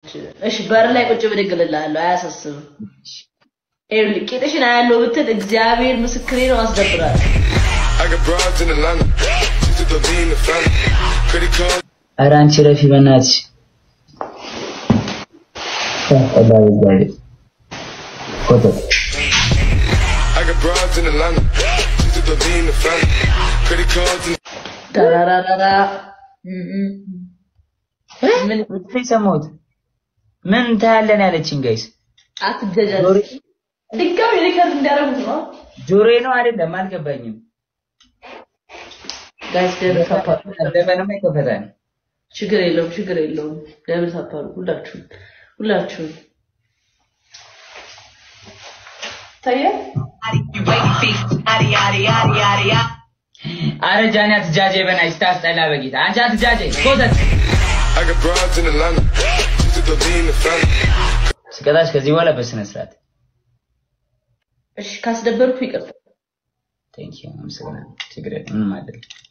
እሺ በር ላይ ቁጭ ብድግልልሃለሁ አያሳስብም ኤርሊ ቄጥሽን አያለው ብትል እግዚአብሔር ምስክሬ ነው አስደብራል ኧረ አንቺ ረፊ በእናትሽ ተፈላጊ ጋር ኮተ ዳራራራ ምን ተሰማሁት ምን ታያለን ያለችኝ ጋይስ አትገጃጅ ድጋሚ ሪከርድ እንዲያደርጉት ነው ጆሮዬ ነው አይደለም አልገባኝም ጋይስ ደብል ታፓሩ ለበለማ ይከፈታል ችግር የለውም ደብል ታፓሩ ሁላችሁ ታየ አረ ጃኒ አትጃጄ በናይስ ታስጠላ በጌታ አንቺ አትጃጄ ኮተት ስቀጣሽ ከዚህ በኋላ በስነ ስርዓት እሺ ካስደበርኩ ይቅርታ ቴንክ ዩ አመሰግናለሁ ችግር የለም ምንም አይደለም